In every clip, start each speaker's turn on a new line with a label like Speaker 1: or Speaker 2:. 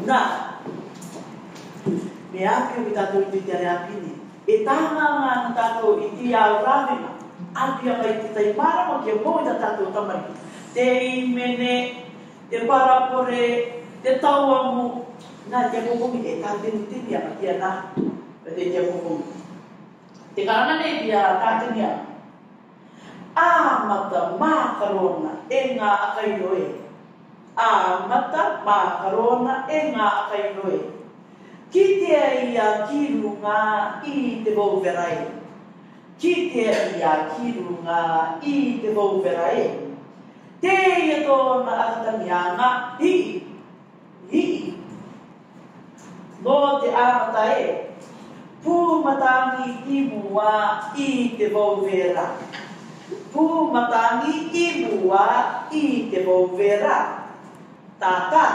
Speaker 1: una. Me api o tato i te tereapii. E tanga ngā tato i te au rāwinga. Api a mai te taimara ki a mo i tato tamari. Te Imene, te parapore, te tauamu. Nā te kokongi e tāteni tini ama kia nā. Te kokongi. Te karana nei pia tāteni ama. Amata makarona e ngā ʻakairo e. Amata makarona e ngā ʻakairo e. Kitea ia kirunga I te vowel e. Kitea ia kirunga I te vowel e. Tēia tōna akatamianga hi. No te amata e. Pūmatangi I mua I te vowel. Pūmatangi I mua I te vowel. Tata.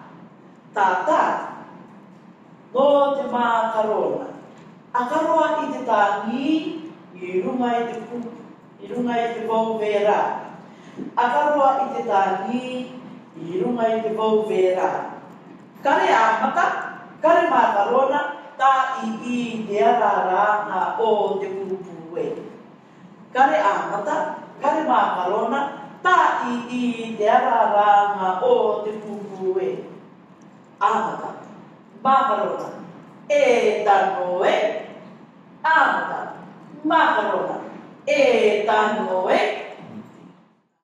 Speaker 1: No te makarona. Akaroa I te tangi, I runga I te pupu, I runga I te vowel. Akaroa I te tangi, I runga I te vowel. Kare amata, kare makarona, tā I te araranga o te pupu e. Kare amata, kare makarona, tā I te araranga o te pupu e. Amata. Makarona, e tano e. Amata, makarona, e tano e.